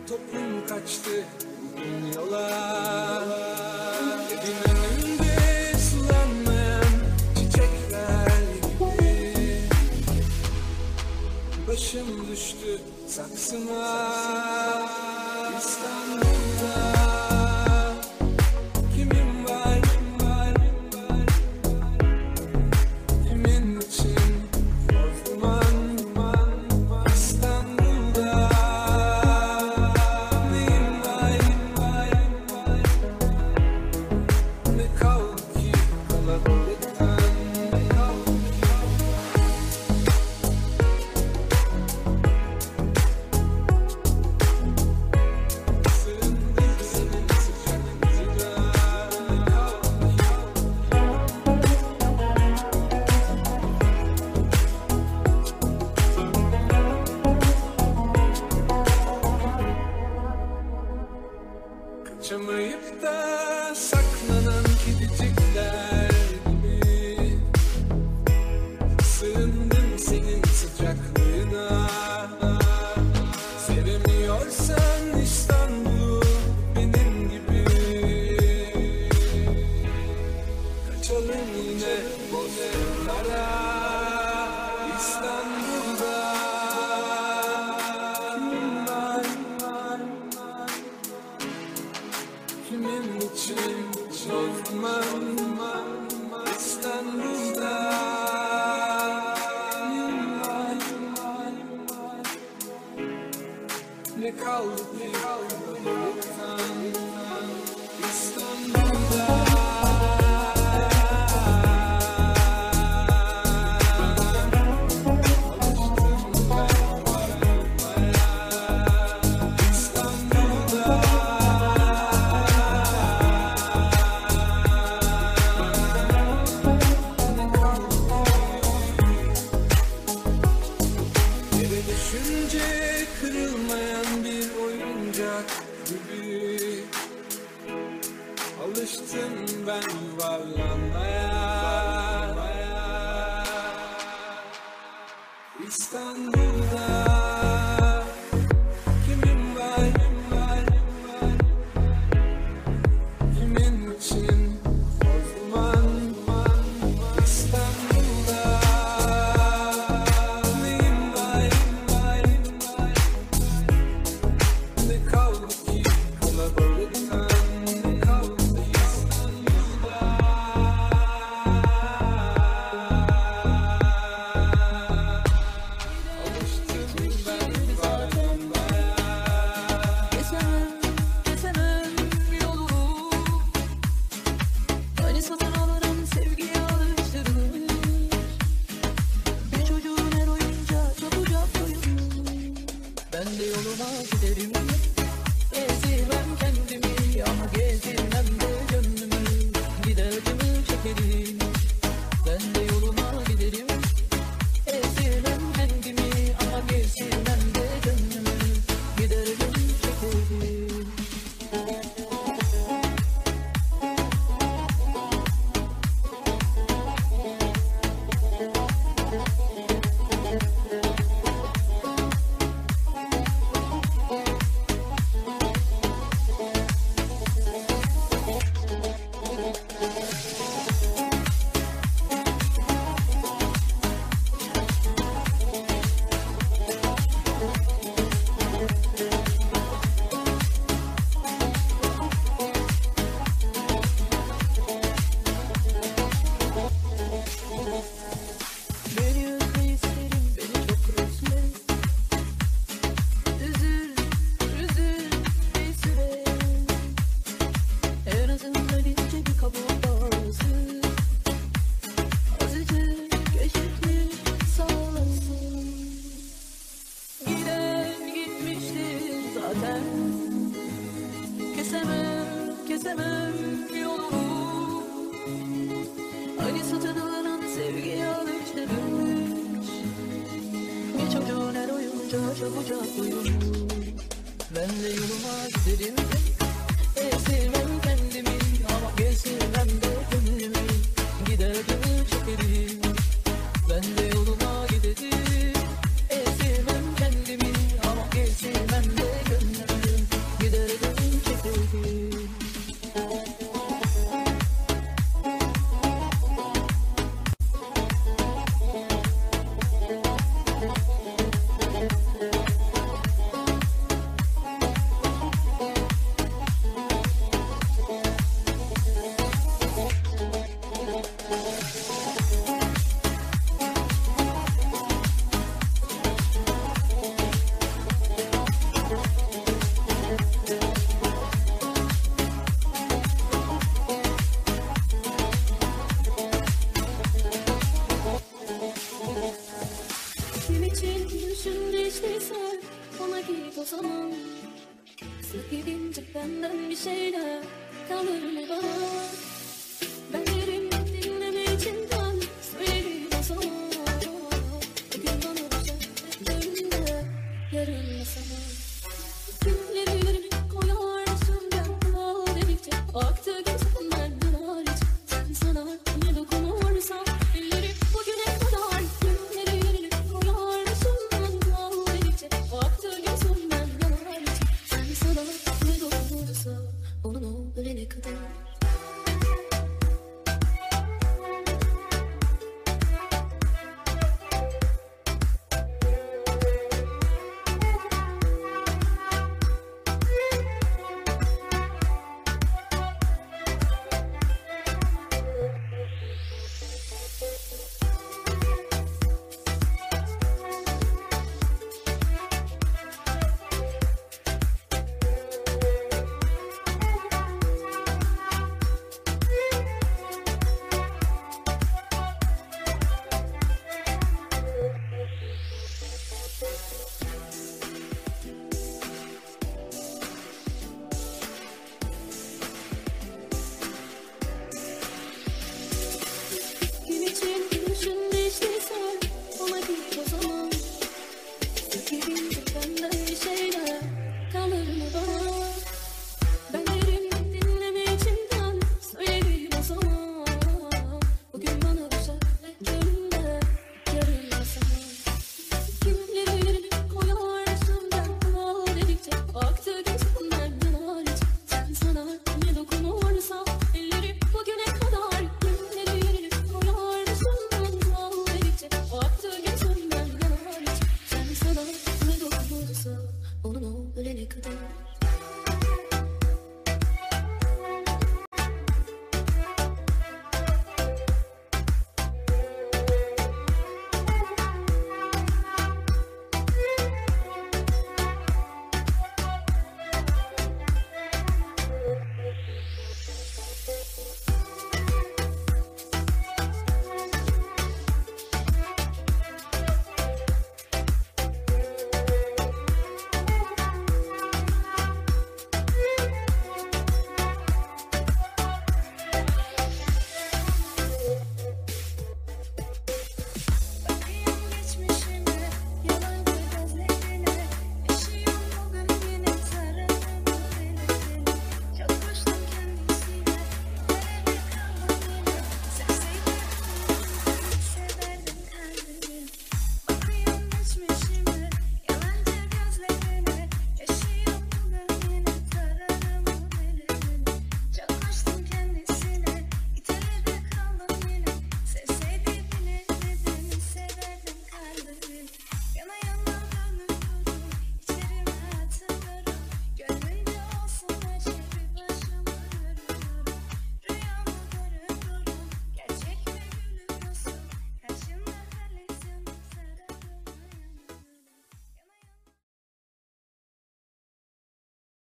Toplum kaçtı bugün yola. Evin önünde sulanmayan çiçekler gibi. Başım düştü saksıma. İstanbul'da kimin var, kimin için toz duman. İstanbul'da neyim var, ne kaldı ki kalabalıktan, ne kaldı ki. Sığındım senin sıcaklığına, ne kaldı ki. Kaçamayıp da saklanan kedicikler gibi. Sığındım senin sıcaklığına. Sevemiyorsan İstanbul'u benim gibi. Kaçalım yine bozkırlara. İstanbul'da kimin var, kimin için toz duman. İstanbul'da kimin var, ne kaldı ki kalabalıktan. İstanbul'da yere düşünce kırılmayan bir oyuncak gibi. Alıştım ben yuvarlanmaya. İstanbul'da kimin var, kimin için toz duman. İstanbul'da neyim var, ne kaldı ki kalabalıktan, ne kaldı ki. İstanbul'da alıştım ben yuvarlanmaya. Kesemem yolu. Hani satın alınan sevgiye alıştırılmış. Bir çocuğun her oyuncağı çabucak doyurmuş. Ben de yoluma giderim. Gezdirmem kendimi ama gezdirmem de gönlümü. Gider acımı çekerim. Ben de yoluma giderim. Gezdirmem kendimi ama gezdirmem de gönlümü. Gider acımı çekerim. Beni özle isterim, beni çok özle. Üzül, üzül bir süre. En azından ince bir kabuk bağlasın. Azıcık eşitlik sağlasın. Giden gitmiştir zaten. Kesemem yolunu. Hani satın alınan sevgiye alıştırılmış. Bir çocuğun her oyuncağı çabucak doyurmuş. Ben de yoluma giderim. Ezdirmem kendimi ama gezdirmem de gönlümü. Gider acımı çekerim. Ben de yoluma giderim. Ezdirmem kendimi ama gezdirmem de gönlümü. Sık gidince benden bir şeyler kalır mı bana? Ben derim dinleme içinden söylerim o zaman. Bugün bana olacak önünde, yarın sana. Günleri koyarsın ben kal dedikçe, aktı gözüm benden hariç. Sen sana ne dokunursan elleri bugüne kadar. Günleri koyarsın ben kal dedikçe, aktı gözüm benden hariç. Sen sana ne dokunursa onun o ölene kadar. Gün için gülüşün değiştiyse ona git o zaman. Sık gidince benden bir şeyler kalır mı bana? Ben derim dinleme içinden söylerim o zaman. Bugün bana düşer önünde, yarın sana. Günleri koyarsın ben kal dedikçe, aktı gözüm benden hariç. Sen sana ne dokunursa elleri bugüne kadar. Günleri koyarsın ben kal dedikçe, aktı gözüm benden hariç. Sen sana ne dokunursa onun o ölene kadar.